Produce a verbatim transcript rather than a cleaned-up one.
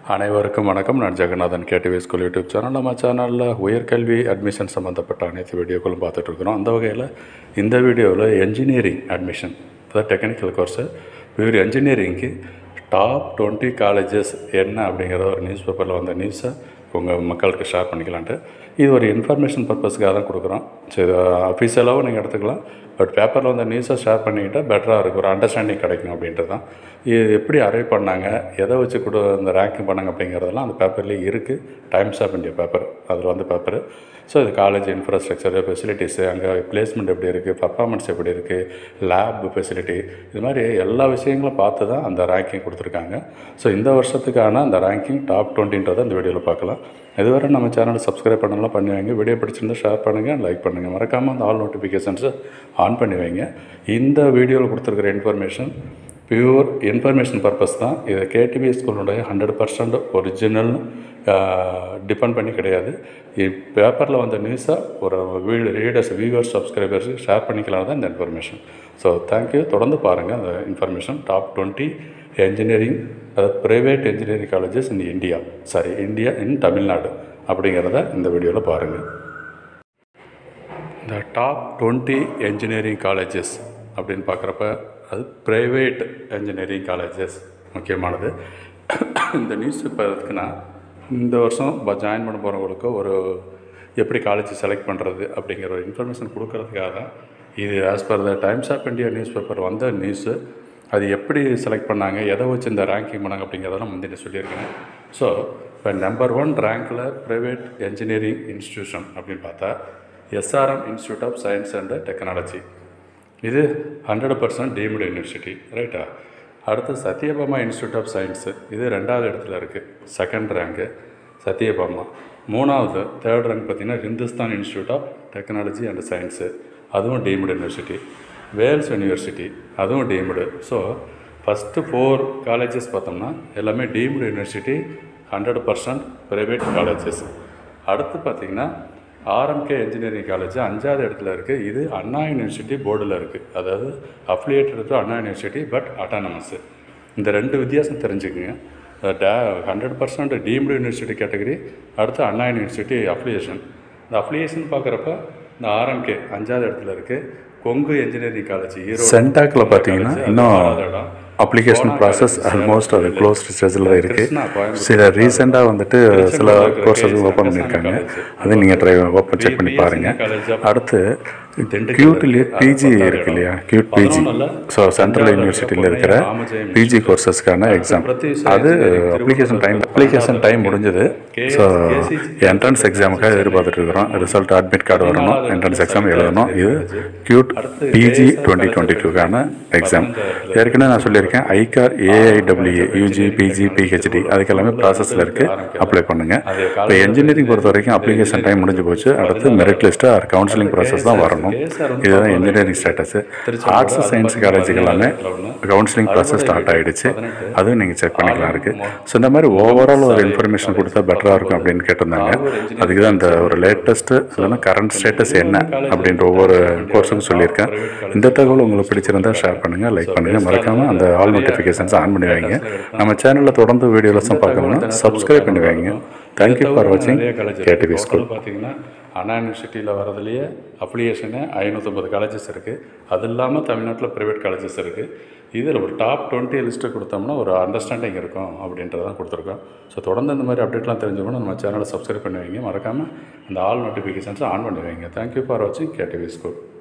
அனைவருக்கும் வணக்கம். நான் Jaganathan, KTV school YouTube channel. நம்ம சேனலில் உயர்கல்வி அட்மிஷன் சம்மந்தப்பட்ட அனைத்து வீடியோக்களும் பார்த்துட்ருக்குறோம். அந்த வகையில் இந்த வீடியோவில் என்ஜினியரிங் அட்மிஷன், அதாவது டெக்னிக்கல் கோர்ஸு பியூர் என்ஜினியரிங்க்கு டாப் டுவெண்ட்டி காலேஜஸ் என்ன அப்படிங்கிற ஒரு நியூஸ் பேப்பரில் வந்த நியூஸை உங்கள் மக்களுக்கு ஷேர் பண்ணிக்கலான்ட்டு. இது ஒரு இன்ஃபர்மேஷன் பர்பஸ்க்காக தான் கொடுக்குறோம். ஸோ இது அஃபீஷியலாகவும் நீங்கள் எடுத்துக்கலாம், பட் பேப்பரில் வந்து நியூஸை ஷேர் பண்ணிக்கிட்டால் பெட்டராக இருக்கும், ஒரு அண்டர்ஸ்டாண்டிங் கிடைக்கும் அப்படின்றது தான். இது எப்படி அரைவ் பண்ணாங்க, எதை வச்சு கூட இந்த ரேங்கிங் பண்ணாங்க அப்படிங்கிறதெல்லாம் அந்த பேப்பர்லேயே இருக்குது. டைம்ஸ் ஆஃப் இந்தியா பேப்பர் அதில் வந்து பேப்பரு. ஸோ இது காலேஜ் இன்ஃப்ராஸ்ட்ரக்சரு, ஃபெசிலிட்டிஸு, அங்கே பிளேஸ்மெண்ட் எப்படி இருக்குது, பர்ஃபார்மன்ஸ் எப்படி இருக்குது, லேப் ஃபெசிலிட்டி, இது மாதிரி எல்லா விஷயங்களும் பார்த்து தான் அந்த ரேங்கிங் கொடுத்துருக்காங்க. ஸோ இந்த வருஷத்துக்கான அந்த ரேங்கிங் டாப் டுவெண்ட்டின்றதை இந்த வீடியோவில் பார்க்கலாம். இதுவரை நம்ம சேனலை சப்ஸ்கிரைப் பண்ணலாம் பண்ணி வைங்க. வீடியோ பிடிச்சிருந்தால் ஷேர் பண்ணுங்கள், லைக் பண்ணுங்கள். மறக்காமல் அந்த ஆல் நோட்டிஃபிகேஷன்ஸை ஆன் பண்ணி வைங்க. இந்த வீடியோவில் கொடுத்துருக்குற இன்ஃபர்மேஷன் பியூர் இன்ஃபர்மேஷன் பர்பஸ் தான். இது கேடிவி ஸ்கூலுடைய ஹண்ட்ரட் பர்சன்ட் ஒரிஜினல் டிபெண்ட் பண்ணி கிடையாது. பேப்பரில் வந்த நியூஸை ஒரு வீ ரீடர்ஸ் வியூவர்ஸ் சப்ஸ்கிரைபர்ஸ் ஷேர் பண்ணிக்கலாம் தான் இந்த இன்ஃபர்மேஷன். So thank you. தொடர்ந்து பாருங்கள் அந்த இன்ஃபர்மேஷன். டாப் டுவெண்ட்டி என்ஜினியரிங், அதாவது private engineering colleges in India, sorry India in Tamil Nadu அப்படிங்கிறத இந்த வீடியோவில் பாருங்கள். இந்த டாப் டுவெண்ட்டி என்ஜினியரிங் காலேஜஸ் அப்படின்னு பார்க்குறப்ப அது ப்ரைவேட் என்ஜினியரிங் காலேஜஸ் முக்கியமானது. இந்த நியூஸ் பேப்பர் எதுக்குன்னா, இந்த வருஷம் ஜாயின் பண்ண போகிறவங்களுக்கு ஒரு எப்படி காலேஜ் செலக்ட் பண்ணுறது அப்படிங்கிற ஒரு இன்ஃபர்மேஷன் கொடுக்கறதுக்காக தான் இது. As per the Times of India news paper வந்த நியூஸு, அது எப்படி செலக்ட் பண்ணாங்க, எதை வச்சு இந்த ரேங்கிங் பண்ணாங்க அப்படிங்கிறதெல்லாம் முந்தின சொல்லியிருக்கேன். ஸோ இப்போ நம்பர் ஒன் ரேங்கில் ப்ரைவேட் என்ஜினியரிங் இன்ஸ்டியூஷன் அப்படின்னு பார்த்தா SRM institute of science and technology. இது ஹண்ட்ரட் பர்சன்ட் டீம்டு யூனிவர்சிட்டி, ரைட்டா. அடுத்து சத்யபாமா இன்ஸ்டியூட் ஆஃப் சயின்ஸு, இது ரெண்டாவது இடத்துல இருக்குது, செகண்ட் ரேங்க்கு சத்யபாமா. மூணாவது தேர்ட் ரேங்க் பார்த்திங்கன்னா Hindustan institute of technology and science, அதுவும் டீம்டு யூனிவர்சிட்டி. வேல்ஸ் யூனிவர்சிட்டி, அதுவும் deemed. So first four colleges பார்த்தோம்னா எல்லாமே deemed university, hundred percent private colleges. அடுத்து பார்த்திங்கன்னா ஆர்எம்கே இன்ஜினியரிங் காலேஜ் அஞ்சாவது இடத்துல இருக்குது. இது அண்ணா யூனிவர்சிட்டி போர்டில் இருக்குது, அதாவது affiliated to Anna university but autonomous. இந்த ரெண்டு வித்தியாசம் தெரிஞ்சுக்குங்க. டே hundred percent deemed university category, அடுத்து அண்ணா யூனிவர்சிட்டி அஃபிலியேஷன். இந்த அஃபிலியேஷன் பார்க்குறப்ப இந்த ஆர்எம்கே அஞ்சாவது இடத்துல இருக்குது. கொங்கு இன்ஜினியரிங் காலேஜ் ஈரோடு சென்டாக்கில் பார்த்தீங்கன்னா இன்னும் அப்ளிகேஷன் ப்ராசஸ் ஆல்மோஸ்ட் அது க்ளோஸ் ஸ்டேஜில் தான் இருக்குது. சில ரீசெண்டாக வந்துட்டு சில கோர்ஸஸ் ஓப்பன் பண்ணியிருக்காங்க, அது நீங்கள் ட்ரை ஓப்பன் செக் பண்ணி பாருங்கள். அடுத்து கியூட்லேயே பிஜி இருக்குது இல்லையா, கியூட் பிஜி. ஸோ சென்ட்ரல் யூனிவர்சிட்டியில் இருக்கிற பிஜி கோர்சஸ்க்கான எக்ஸாம், அது அப்ளிகேஷன் டைம் அப்ளிகேஷன் டைம் முடிஞ்சது. ஸோ என்ட்ரன்ஸ் எக்ஸாமுக்காக எதிர்பார்த்துட்டு இருக்கிறோம். ரிசல்ட் அட்மிட் கார்டு வரணும், என்ட்ரன்ஸ் எக்ஸாம் எழுதணும். இது கியூட் பிஜி டுவெண்ட்டி டுவெண்ட்டி டூக்கான எக்ஸாம். ஏற்கனவே நான் சொல்லியிருக்கேன், ICAR AIWA UG PG PhD அதுக்கெல்லாமே ப்ராசஸில் இருக்குது, அப்ளை பண்ணுங்கள். இப்போ என்ஜினியரிங் பொறுத்த வரைக்கும் அப்ளிகேஷன் டைம் முடிஞ்சு போச்சு. அடுத்து merit list or counselling process தான் வரணும். இதுதான் இன்ஜினியரிங் ஸ்டேட்டஸு. ஆர்ட்ஸ் சயின்ஸ் காலேஜுக்கு எல்லாமே கவுன்சிலிங் ப்ராசஸ் ஸ்டார்ட் ஆகிடுச்சு, அதுவும் நீங்கள் செக் பண்ணிக்கலாம் இருக்குது. ஸோ இந்த மாதிரி ஓவரால் ஒரு இன்ஃபர்மேஷன் கொடுத்தா பெட்டராக இருக்கும் அப்படின்னு கேட்டிருந்தாங்க. அதுக்கு தான் இந்த ஒரு லேட்டஸ்ட்டு இல்லைன்னா கரண்ட் ஸ்டேட்டஸ் என்ன அப்படின்ற ஒவ்வொரு கோர்ஸுக்கும் சொல்லியிருக்கேன். இந்த தகவல் உங்களுக்கு பிடிச்சிருந்தால் ஷேர் பண்ணுங்கள், லைக் பண்ணுங்கள். மறக்காமல் அந்த ஆல் நோட்டிஃபிகேஷன்ஸ் ஆன் பண்ணி வைங்க. நம்ம சேனலில் தொடர்ந்து வீடியோலெஸ்ஸும் பார்க்கணும்னா சப்ஸ்கிரைப் பண்ணி வைங்க. தேங்க்யூ ஃபார் வாட்சிங் கேடிவி ஸ்கூல். பார்த்தீங்கன்னா அண்ணா யூனிவர்சிட்டியில் வரதுலேயே அப்ளிகேஷனு ஐநூற்றம்பது காலேஜஸ் இருக்குது. அது இல்லாமல் தமிழ்நாட்டில் ப்ரைவேட் காலேஜஸ் இருக்குது. இதில் ஒரு டாப் டுவெண்ட்டி லிஸ்ட்டு கொடுத்தோம்னா ஒரு அண்டர்ஸ்டாண்டிங் இருக்கும் அப்படின்றதான் கொடுத்துருக்கோம். ஸோ தொடர்ந்து இந்த மாதிரி அப்டேட்லாம் தெரிஞ்சுக்கணும், நம்ம சேனலை சப்ஸ்கிரைப் பண்ணி வைங்க. மறக்காமல் அந்த ஆல் நோட்டிஃபிகேஷன்ஸை ஆன் பண்ணி வைங்க. தேங்க்யூ ஃபார் வாட்சிங் கேடிவி ஸ்கூல்.